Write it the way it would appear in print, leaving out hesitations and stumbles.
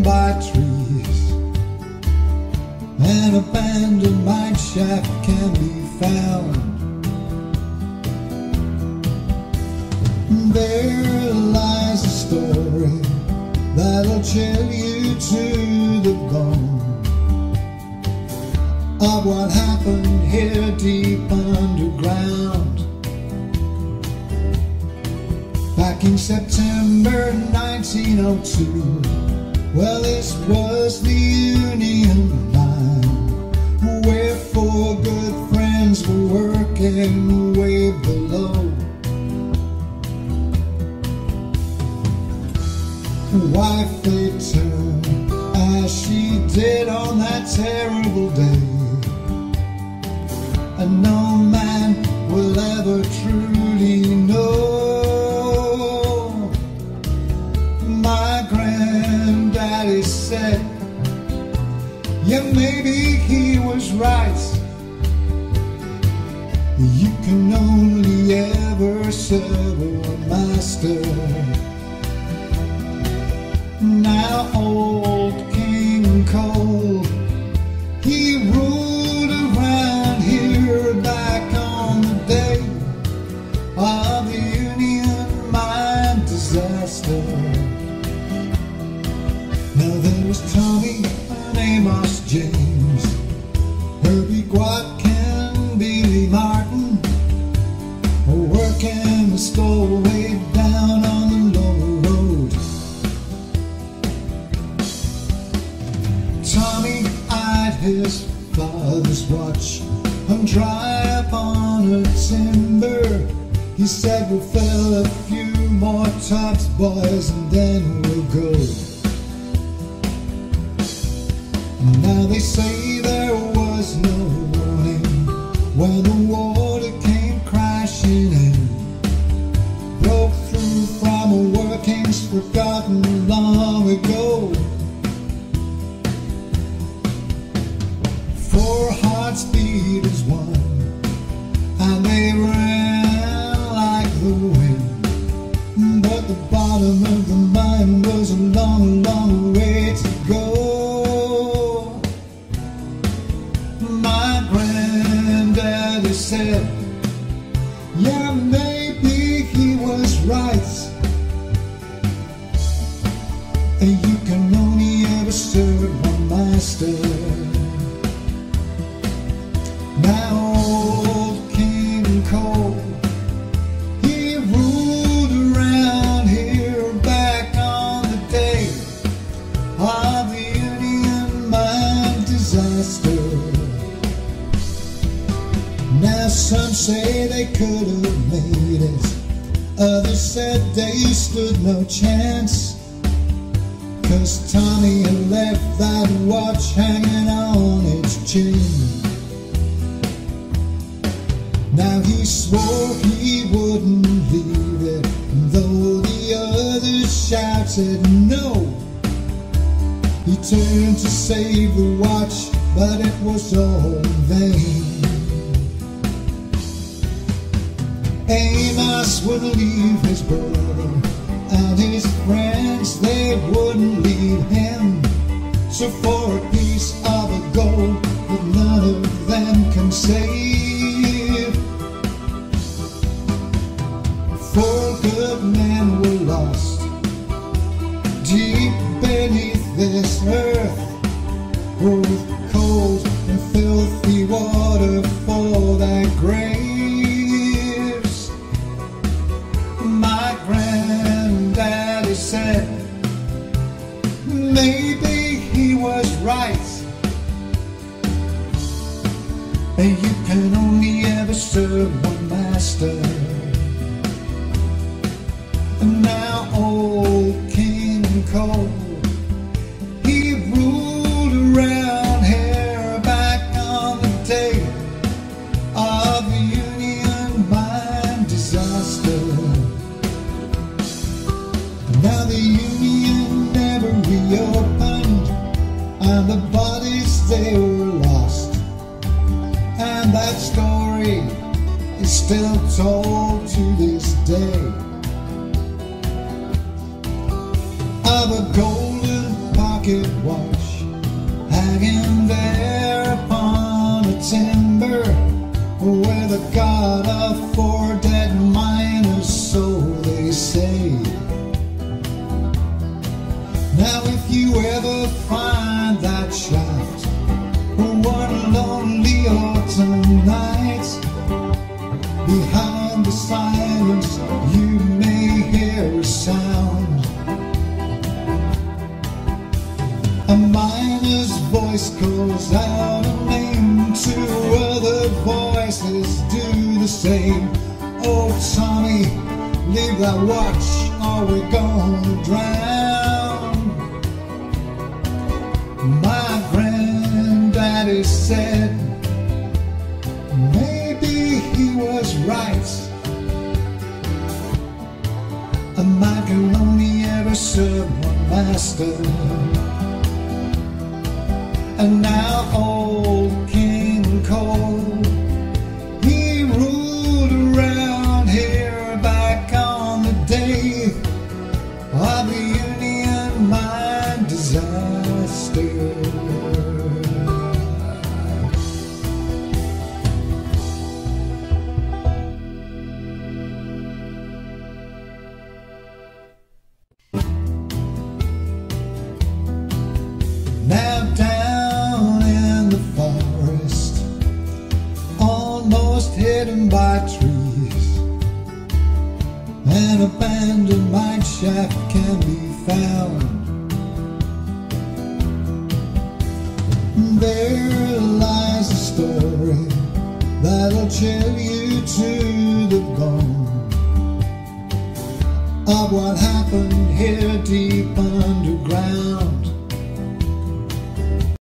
overgrown by trees. An abandoned mine shaft can be found. There lies a story that'll chill you to the bone of what happened here deep underground. Back in September 1902, well, this was the Union Line, where four good friends were working way below. Wife they turned as she did on that terrible day, and no man will ever truly know. My granddaddy said, yeah, maybe he was right. You can only ever serve one master. Now old King Cole, he ruled around here back on the day of the Union Mine disaster. Now there was Tommy and Amos James, Herbie Gwatkin, Billy Martin, working the stowaway down on the lower road. Tommy eyed his father's watch hung dry upon a timber. He said, we'll fill a few more tubs, boys, and then we'll go. Now they say there was no warning when the water came crashing in, broke through from a workings forgotten long ago. Four hearts beat as one, and they ran like the wind, but the bottom of the mine was a long, long way to go. My granddaddy said, yeah, maybe he was right, and you can only ever serve one master. Now old King Cole, he ruled around here back on the day of the Union Mine disaster. Now some say they could have made it, others said they stood no chance, 'cause Tommy had left that watch hanging on its chain. Now he swore he wouldn't leave it, though the others shouted no. He turned to save the watch, but it was all in vain. Amos wouldn't leave his brother, and his friends, they wouldn't leave him. So for a piece of a gold that none of them can save, four good men were lost deep beneath this earth, with cold and filthy water for their graves. My granddaddy said, maybe he was right, and you can only ever serve one master. And now old King Cole, he ruled around here back on the day of the Union Mine disaster. Now the Union never reopened, and the bodies, they were lost, and that story is still told to this day of a golden pocket pocket watch hanging there upon a timber where the god of 4 dead miners, so they say. Now if you ever find that shaft one lonely autumn night, behind the silence you may hear a sound. A miner's voice calls out a name, 2 other voices do the same. Oh Tommy, leave that watch or we're gonna drown. My granddaddy said maybe he was right. A man can only ever serve one master. And now old King Cole, he ruled around here back on the day of the Union mine disaster. Now down in the forest, almost hidden by trees, an abandoned mine shaft can be found. There lies a story that'll chill you to the bone of what happened here deep